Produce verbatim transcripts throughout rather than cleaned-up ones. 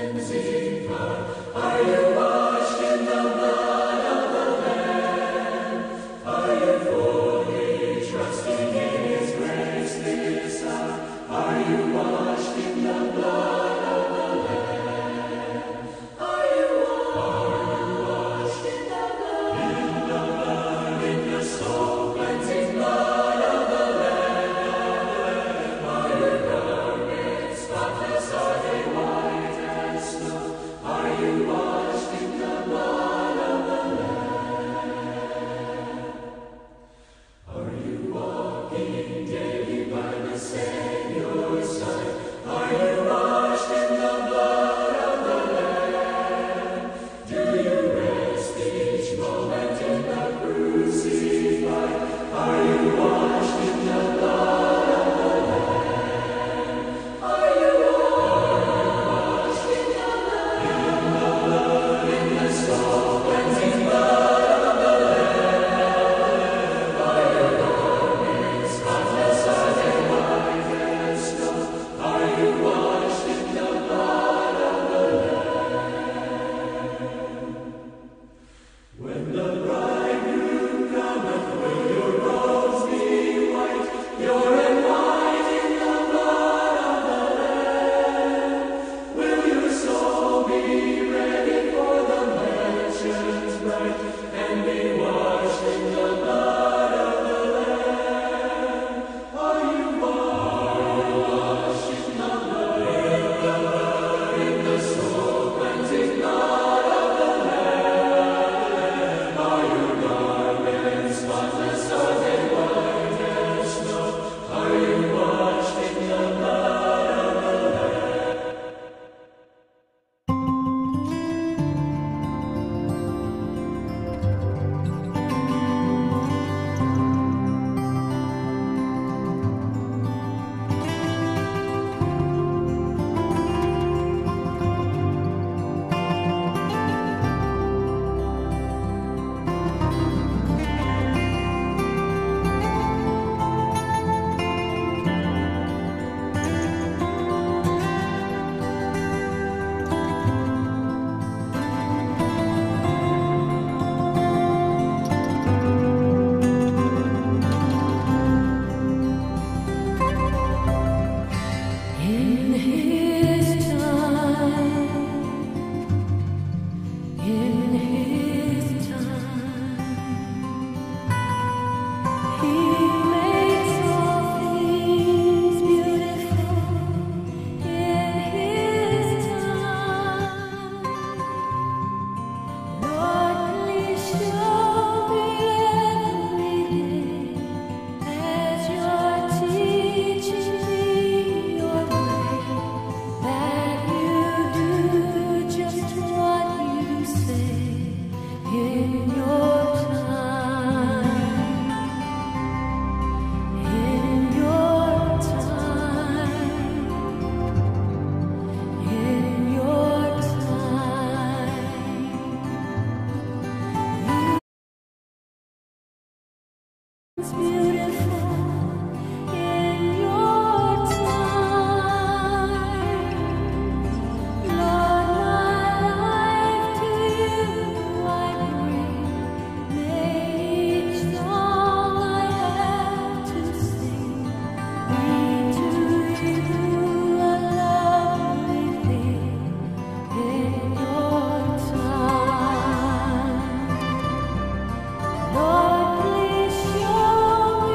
Lord, please show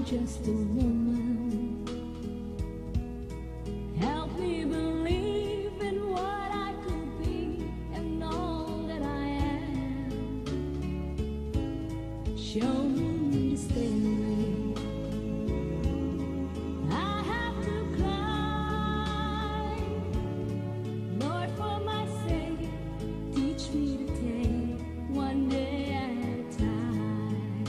just a woman. Help me believe in what I could be and all that I am. Show me the stairway I have to climb. Lord, for my sake, teach me to take one day at a time.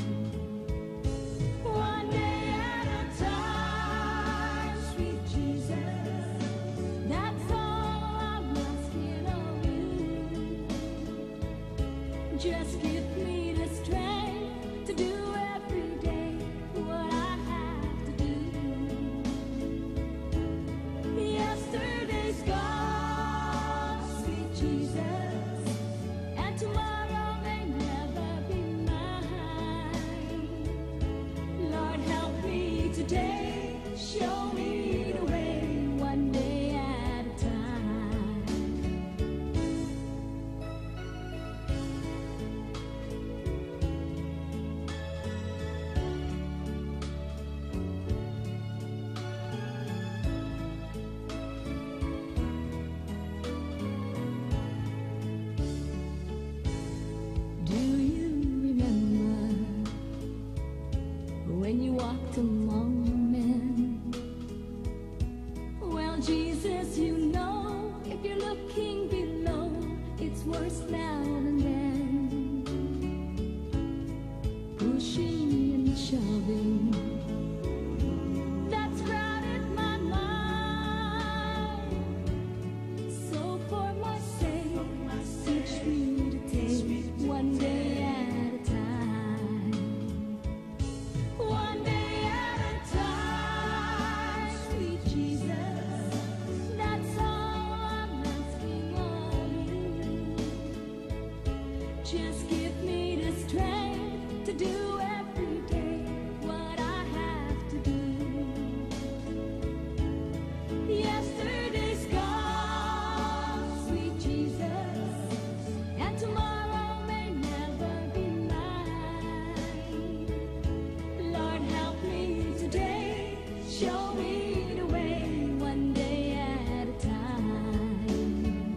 One day at a time, sweet Jesus. That's all I'm asking of you. Just give me the strength to do every day what I have to do. Yesterday's gone, sweet Jesus, and tomorrow may never be mine. Lord, help me today, show me the way, one day at a time. Do you remember when you walked among men? Well, Jesus, you know, if you're looking below, it's worse now than then. Pushing and shoving, that's crowded my mind. So for my sake, teach me to take one day at a time. One day at a time, sweet Jesus. That's all I'm asking of you. Just give me the strength to do every day what I have to do. Yesterday's gone, sweet Jesus, and tomorrow may never be mine. Lord, help me today, show me the way, one day at a time.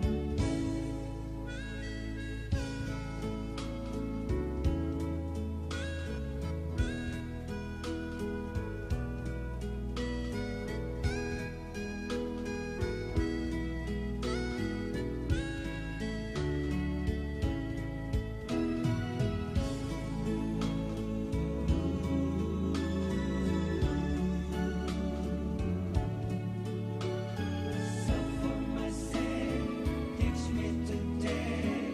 So for my sake, teach me today.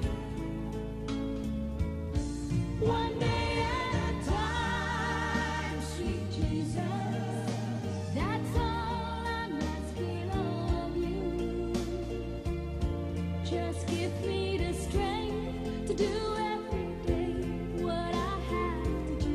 One day at a time, sweet Jesus. That's all I'm asking of you. Just give me the strength to do every day what I have to do.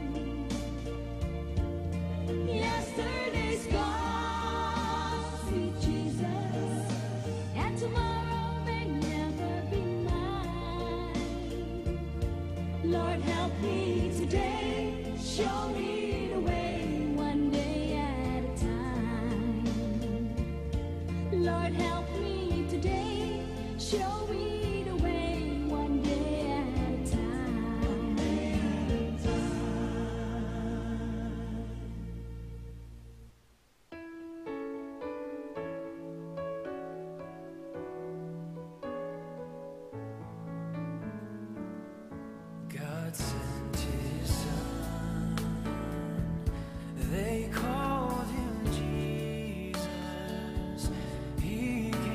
Yesterday's gone, sweet Jesus, and tomorrow may never be mine. Lord, help me today, show me the way, one day at a time. Lord, help me today, show me the way, one day at a time. God sent his son, they called him Jesus. He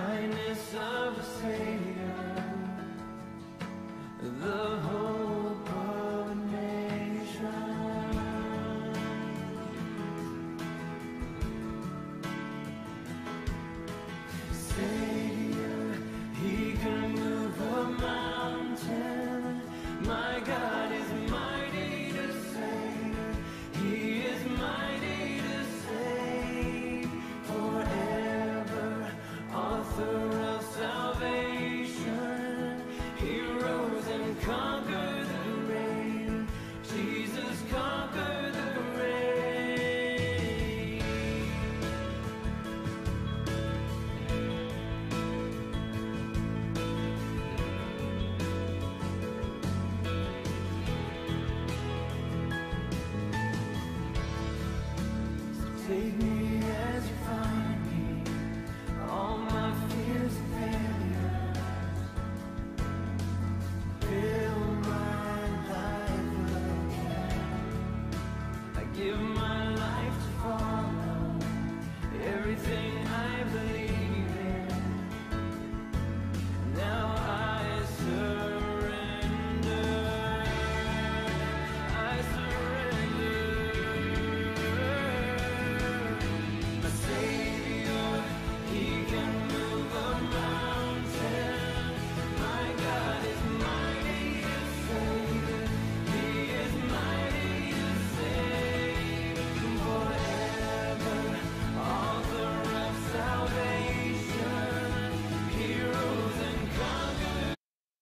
kindness of a Savior, the hope of a nation. Savior, He can move a mountain. My God is mighty to save. He is mighty to save forever. Author of salvation, He rose and conquered the grave. Jesus conquered the grave. So take me as you find me, all my fears and failures. Fill my life again. I give my life to follow everything I believe in. Now I surrender. I surrender. A Savior, He can move a mountain. My God is mighty to save. He is mighty to save forever. Author of salvation, He rose and conquered.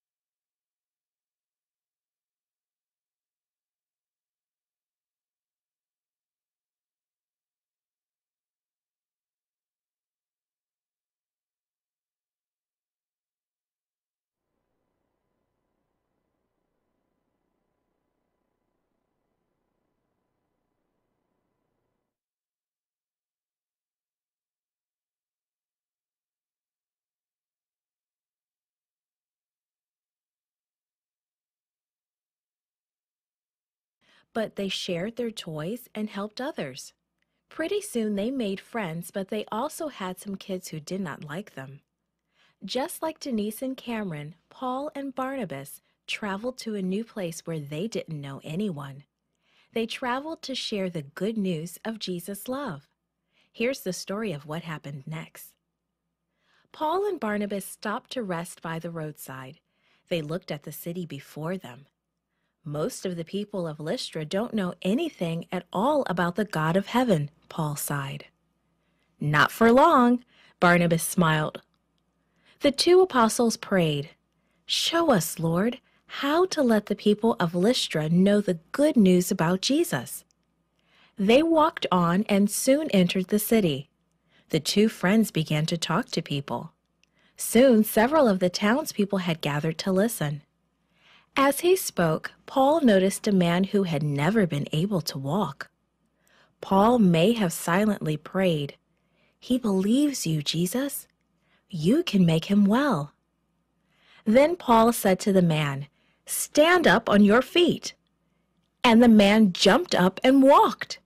But they shared their toys and helped others. Pretty soon they made friends, but they also had some kids who did not like them. Just like Denise and Cameron, Paul and Barnabas traveled to a new place where they didn't know anyone. They traveled to share the good news of Jesus' love. Here's the story of what happened next. Paul and Barnabas stopped to rest by the roadside. They looked at the city before them. Most of the people of Lystra don't know anything at all about the God of heaven, Paul sighed. Not for long, Barnabas smiled. The two apostles prayed, "Show us, Lord, how to let the people of Lystra know the good news about Jesus." They walked on and soon entered the city. The two friends began to talk to people. Soon several of the townspeople had gathered to listen. As he spoke, Paul noticed a man who had never been able to walk. Paul may have silently prayed, "He believes you, Jesus. You can make him well." Then Paul said to the man, "Stand up on your feet." And the man jumped up and walked.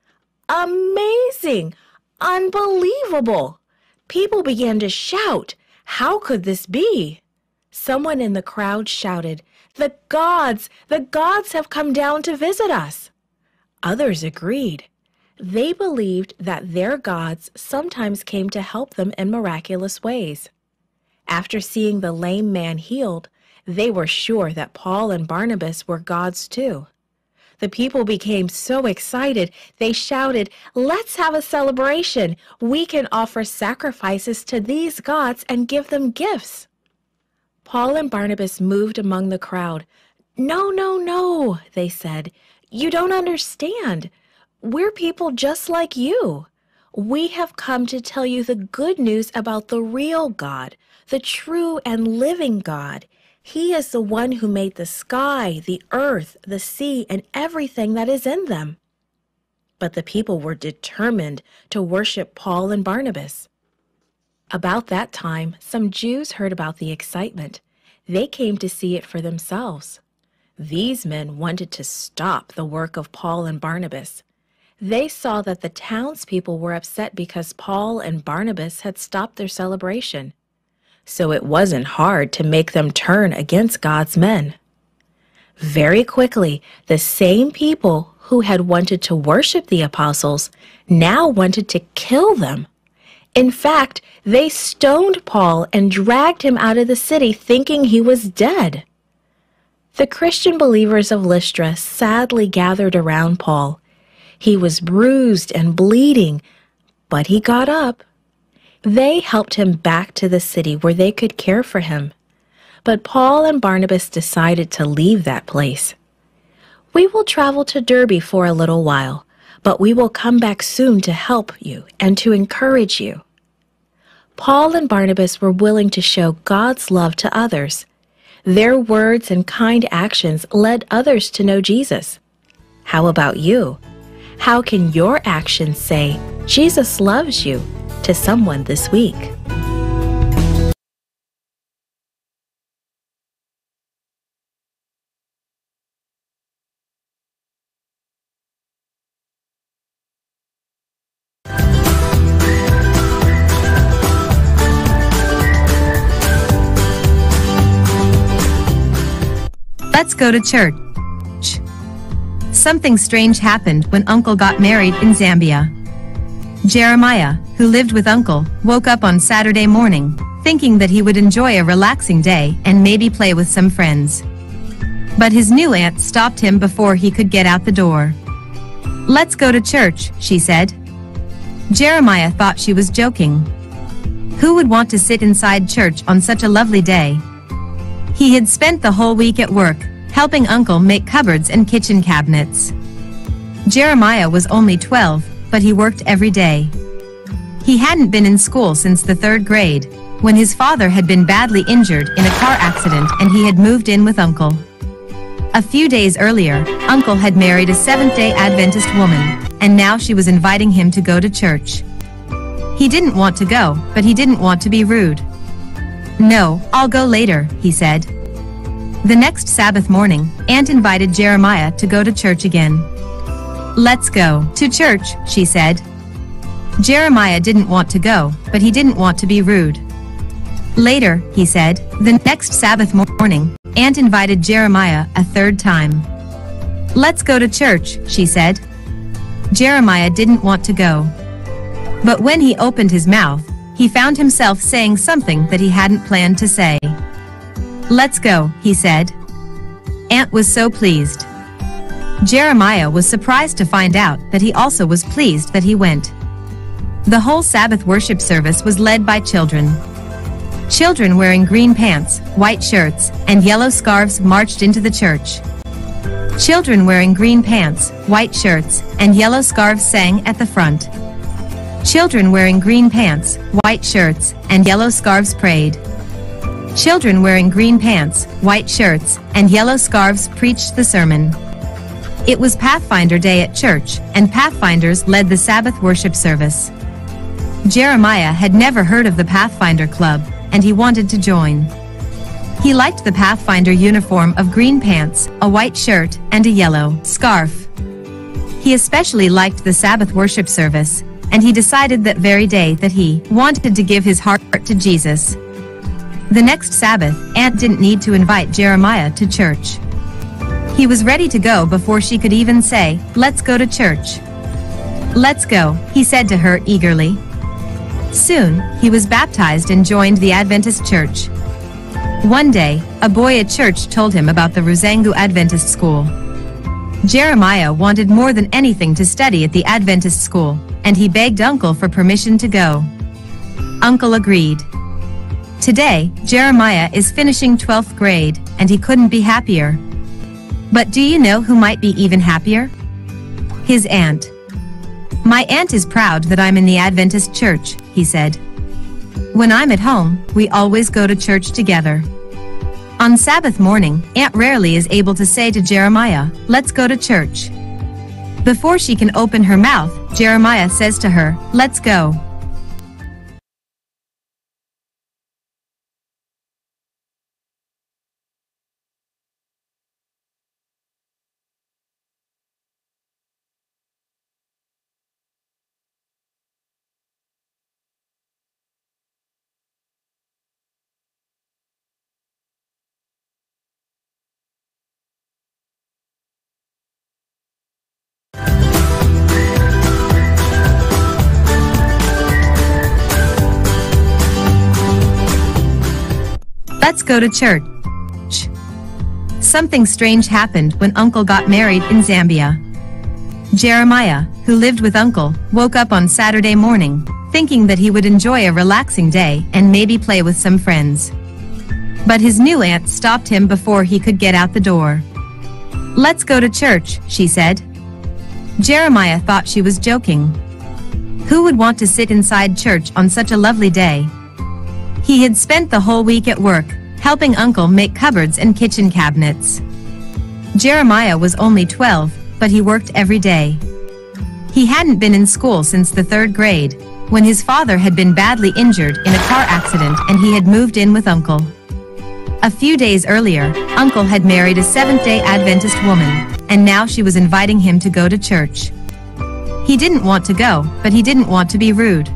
Amazing! Unbelievable! People began to shout, "How could this be?" Someone in the crowd shouted, "The gods! The gods have come down to visit us!" Others agreed. They believed that their gods sometimes came to help them in miraculous ways. After seeing the lame man healed, they were sure that Paul and Barnabas were gods too. The people became so excited, they shouted, "Let's have a celebration! We can offer sacrifices to these gods and give them gifts." Paul and Barnabas moved among the crowd. "No, no, no," they said. "You don't understand. We're people just like you. We have come to tell you the good news about the real God, the true and living God. He is the one who made the sky, the earth, the sea, and everything that is in them." But the people were determined to worship Paul and Barnabas. About that time, some Jews heard about the excitement. They came to see it for themselves. These men wanted to stop the work of Paul and Barnabas. They saw that the townspeople were upset because Paul and Barnabas had stopped their celebration. so it wasn't hard to make them turn against God's men. Very quickly, the same people who had wanted to worship the apostles now wanted to kill them. In fact, they stoned Paul and dragged him out of the city thinking he was dead. The Christian believers of Lystra sadly gathered around Paul. He was bruised and bleeding, but he got up. They helped him back to the city where they could care for him. But Paul and Barnabas decided to leave that place. "We will travel to Derbe for a little while, but we will come back soon to help you and to encourage you." Paul and Barnabas were willing to show God's love to others. Their words and kind actions led others to know Jesus. How about you? How can your actions say, "Jesus loves you," to someone this week? Let's go to church. Something strange happened when Uncle got married in Zambia. Jeremiah, who lived with Uncle, woke up on Saturday morning, thinking that he would enjoy a relaxing day and maybe play with some friends. But his new aunt stopped him before he could get out the door. "Let's go to church," she said. Jeremiah thought she was joking. Who would want to sit inside church on such a lovely day? He had spent the whole week at work, helping Uncle make cupboards and kitchen cabinets. Jeremiah was only twelve, but he worked every day. He hadn't been in school since the third grade, when his father had been badly injured in a car accident and he had moved in with Uncle. A few days earlier, Uncle had married a Seventh-day Adventist woman, and now she was inviting him to go to church. He didn't want to go, but he didn't want to be rude. "No, I'll go later," he said. The next Sabbath morning, Aunt invited Jeremiah to go to church again. "Let's go to church," she said. Jeremiah didn't want to go, but he didn't want to be rude. "Later," he said. The next Sabbath morning, Aunt invited Jeremiah a third time. "Let's go to church," she said. Jeremiah didn't want to go. But when he opened his mouth, he found himself saying something that he hadn't planned to say. "Let's go," he said. Aunt was so pleased. Jeremiah was surprised to find out that he also was pleased that he went. The whole Sabbath worship service was led by children. Children wearing green pants, white shirts, and yellow scarves marched into the church. Children wearing green pants, white shirts, and yellow scarves sang at the front. Children wearing green pants, white shirts, and yellow scarves prayed. Children wearing green pants, white shirts, and yellow scarves preached the sermon. It was Pathfinder Day at church, and Pathfinders led the Sabbath worship service. Jeremiah had never heard of the Pathfinder Club, and he wanted to join. He liked the Pathfinder uniform of green pants, a white shirt, and a yellow scarf. He especially liked the Sabbath worship service, and he decided that very day that he wanted to give his heart to Jesus. The next Sabbath, Aunt didn't need to invite Jeremiah to church. He was ready to go before she could even say, "Let's go to church." "Let's go," he said to her eagerly. Soon, he was baptized and joined the Adventist church. One day, a boy at church told him about the Rusangu Adventist school. Jeremiah wanted more than anything to study at the Adventist school, and he begged Uncle for permission to go. Uncle agreed. Today, Jeremiah is finishing twelfth grade, and he couldn't be happier. But do you know who might be even happier? His aunt. "My aunt is proud that I'm in the Adventist church," he said. "When I'm at home, we always go to church together." On Sabbath morning, Aunt rarely is able to say to Jeremiah, "Let's go to church." Before she can open her mouth, Jeremiah says to her, "Let's go." Let's go to church. Something strange happened when Uncle got married in Zambia. Jeremiah, who lived with Uncle, woke up on Saturday morning, thinking that he would enjoy a relaxing day and maybe play with some friends. But his new aunt stopped him before he could get out the door. "Let's go to church," she said. Jeremiah thought she was joking. Who would want to sit inside church on such a lovely day? He had spent the whole week at work, helping Uncle make cupboards and kitchen cabinets. Jeremiah was only twelve, but he worked every day. He hadn't been in school since the third grade, when his father had been badly injured in a car accident and he had moved in with Uncle. A few days earlier, Uncle had married a Seventh-day Adventist woman, and now she was inviting him to go to church. He didn't want to go, but he didn't want to be rude.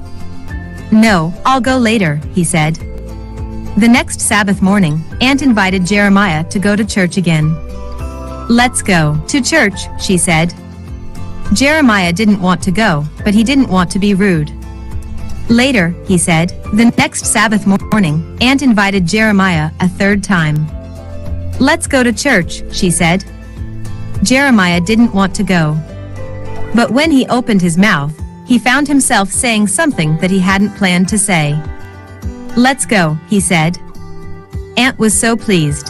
"No, I'll go later," he said. The next Sabbath morning, Aunt invited Jeremiah to go to church again. "Let's go to church," she said. Jeremiah didn't want to go, but he didn't want to be rude. Later, he said, the next Sabbath morning, Aunt invited Jeremiah a third time. "Let's go to church," she said. Jeremiah didn't want to go. But when he opened his mouth, he found himself saying something that he hadn't planned to say. "Let's go," he said. Aunt was so pleased.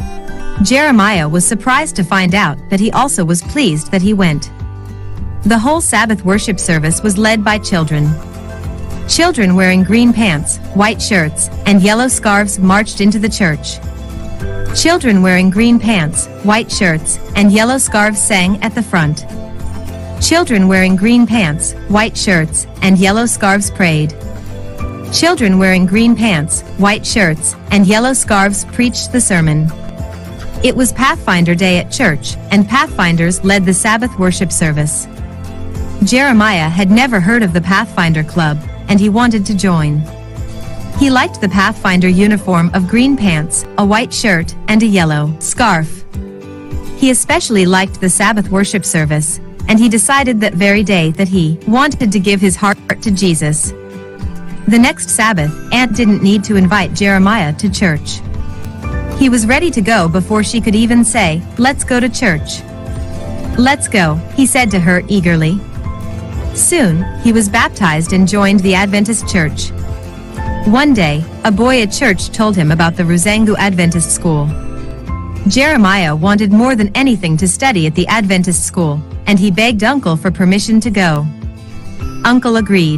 Jeremiah was surprised to find out that he also was pleased that he went. The whole Sabbath worship service was led by children. Children wearing green pants, white shirts, and yellow scarves marched into the church. Children wearing green pants, white shirts, and yellow scarves sang at the front. Children wearing green pants, white shirts, and yellow scarves prayed. Children wearing green pants, white shirts, and yellow scarves preached the sermon. It was Pathfinder Day at church, and Pathfinders led the Sabbath worship service. Jeremiah had never heard of the Pathfinder Club, and he wanted to join. He liked the Pathfinder uniform of green pants, a white shirt, and a yellow scarf. He especially liked the Sabbath worship service, and he decided that very day that he wanted to give his heart to Jesus. The next Sabbath, Aunt didn't need to invite Jeremiah to church. He was ready to go before she could even say, "Let's go to church." "Let's go," he said to her eagerly. Soon, he was baptized and joined the Adventist church. One day, a boy at church told him about the Rusangu Adventist school. Jeremiah wanted more than anything to study at the Adventist school, and he begged Uncle for permission to go. Uncle agreed.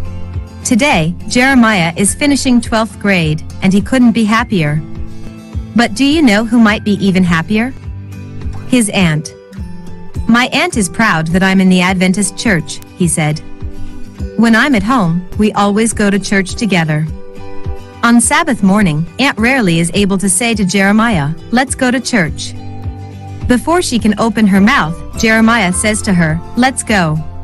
Today, Jeremiah is finishing twelfth grade, and he couldn't be happier. But do you know who might be even happier? His aunt. "My aunt is proud that I'm in the Adventist church," he said. "When I'm at home, we always go to church together." On Sabbath morning, Aunt rarely is able to say to Jeremiah, "Let's go to church." Before she can open her mouth, Jeremiah says to her, "Let's go."